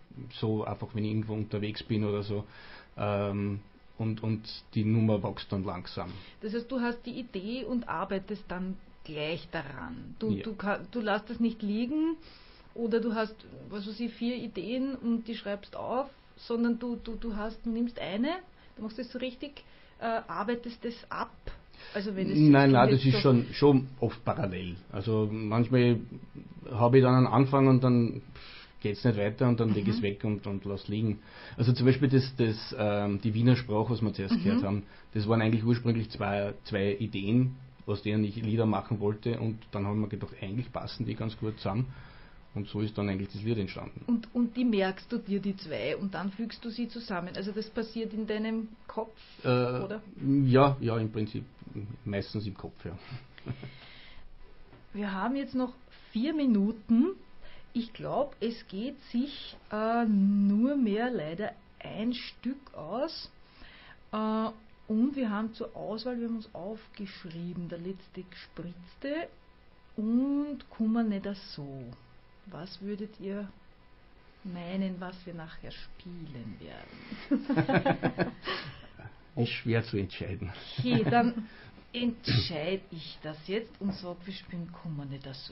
B: so einfach wenn ich irgendwo unterwegs bin oder so, ähm, und, und die Nummer wächst dann langsam.
A: Das heißt, du hast die Idee und arbeitest dann gleich daran. Du,
B: Ja.
A: du, kann- du lässt das nicht liegen oder du hast, was weiß ich, vier Ideen und die schreibst auf, sondern du, du, du hast, du nimmst eine, du machst das so richtig, äh, arbeitest das ab. Also wenn es
B: Nein, nein,
A: jetzt
B: das ist
A: so-
B: schon, schon oft parallel. Also manchmal habe ich dann einen Anfang und dann geht es nicht weiter und dann
A: Mhm.
B: lege ich es weg und, und lasse liegen. Also zum Beispiel das, das, ähm, die Wiener Sprache, was wir zuerst
A: Mhm.
B: gehört haben, das waren eigentlich ursprünglich zwei, zwei Ideen, aus denen ich Lieder machen wollte und dann haben wir gedacht, eigentlich passen die ganz gut zusammen und so ist dann eigentlich das Lied entstanden.
A: Und, und die merkst du dir, die zwei, und dann fügst du sie zusammen. Also das passiert in deinem Kopf,
B: Äh,
A: oder?
B: Ja, ja, im Prinzip meistens im Kopf, ja.
A: Wir haben jetzt noch vier Minuten. Ich glaube, es geht sich äh, nur mehr leider ein Stück aus. Äh, und wir haben zur Auswahl, wir haben uns aufgeschrieben, der letzte gespritzte und Kummer nicht so. Was würdet ihr meinen, was wir nachher spielen werden?
B: Ist schwer zu entscheiden.
A: Okay, dann entscheide ich das jetzt und sage, wir spielen Kummer nicht so.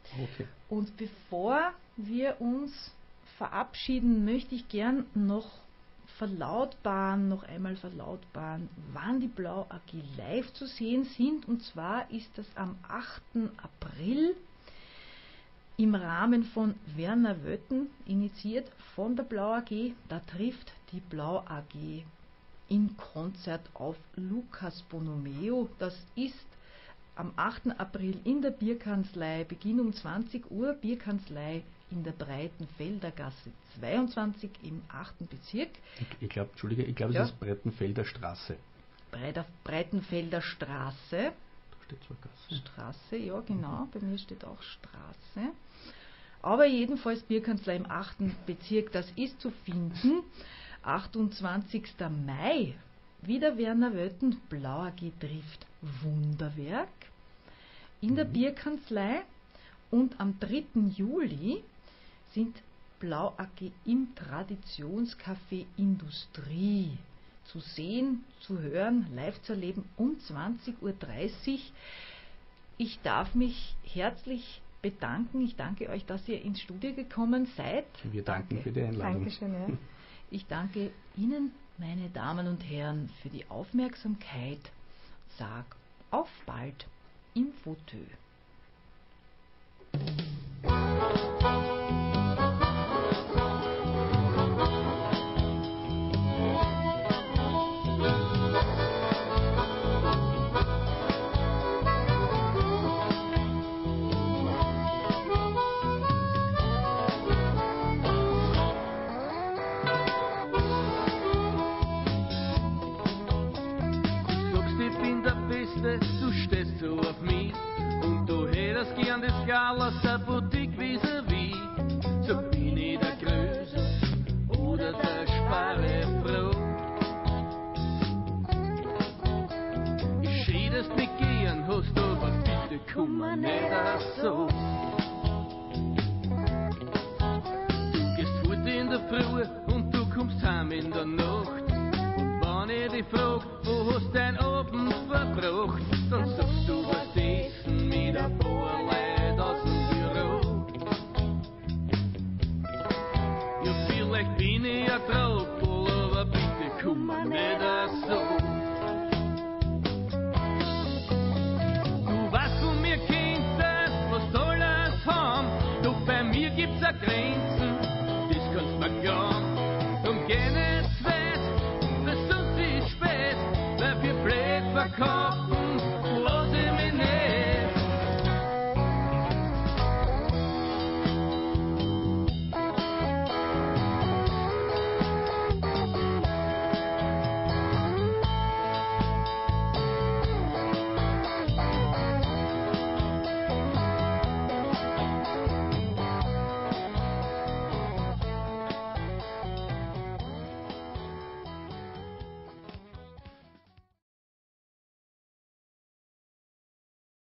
B: Okay.
A: Und bevor wir uns verabschieden, möchte ich gern noch verlautbaren, noch einmal verlautbaren, wann die Blau A G live zu sehen sind. Und zwar ist das am achten April im Rahmen von Werner Wöthen, initiiert von der Blau A G. Da trifft die Blau A G in Konzert auf Lucas Bonomeo. Das ist am achten April in der Bierkanzlei, Beginn um zwanzig Uhr, Bierkanzlei in der Breitenfelder Gasse zweiundzwanzig im achten Bezirk.
B: Ich, ich glaube, Entschuldige, ich glaube, es
A: Ja.
B: ist Breitenfelder Straße.
A: Breiter, Breitenfelder Straße.
B: Da steht zwar Gasse.
A: Straße, ja genau, bei mir steht auch Straße. Aber jedenfalls Bierkanzlei im achten Bezirk, das ist zu finden. achtundzwanzigster Mai, wieder Werner Wöthen, Blau A G trifft Wunderwerk in der Bierkanzlei. Und am dritten Juli sind Blau A G im Traditionscafé Industrie zu sehen, zu hören, live zu erleben um zwanzig Uhr dreißig. Ich darf mich herzlich bedanken. Ich danke euch, dass ihr ins Studio gekommen seid.
B: Wir danken
A: Danke.
B: für die Einladung.
F: Dankeschön, ja.
A: Ich danke Ihnen, meine Damen und Herren, für die Aufmerksamkeit. Sag auf bald im Fauteuil.
D: Du stehst so auf mich und du hättest gern das Gal aus der Boutique vis-à-vis. So bin ich der Größe oder der Sparefroh. Ich schädest nicht gern, hast aber bitte komm mir nicht auch so. Du gehst fort in der Früh und du kommst heim in der Nacht. Wenn ich dich frag, wo hast dein Abend verbracht, dann sagst du was Essen mit ein paar Leuten aus dem Büro. Ja, vielleicht bin ich ein Traupel, aber bitte komm mir nicht auch so. Du weißt, von mir könntest was alles haben, doch bei mir gibt's auch Grenzen, das kannst mir glauben. Und geh nicht weit, weil sonst ist spät, weil wir blöd verkauft